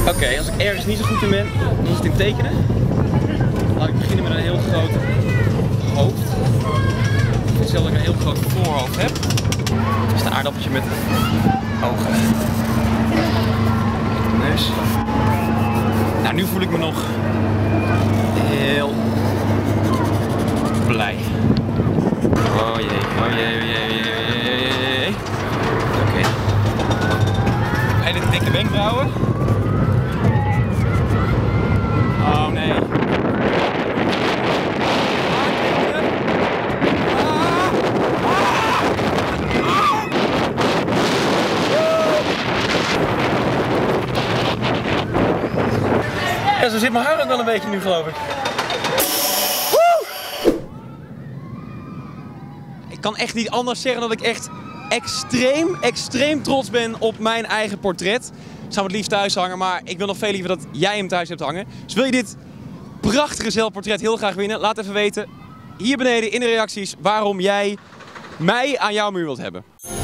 Oké, als ik ergens niet zo goed in ben, dan is het in tekenen. Laat ik beginnen met een heel groot hoofd. Ik vind zelf dat ik een heel groot voorhoofd heb. Dat is een aardappeltje met ogen. Neus. Nou, nu voel ik me nog heel blij. Oh jee, oh jee, oh jee, oh jee, oh jee, oh jee. Oké. Hele dikke wenkbrauwen. Oh nee. Ja, zo zit mijn haar ook wel een beetje nu, geloof ik. Ik kan echt niet anders zeggen dat ik echt extreem trots ben op mijn eigen portret. Ik zou het liefst thuis hangen, maar ik wil nog veel liever dat jij hem thuis hebt hangen. Dus wil je dit prachtige zelfportret heel graag winnen? Laat even weten hier beneden in de reacties waarom jij mij aan jouw muur wilt hebben.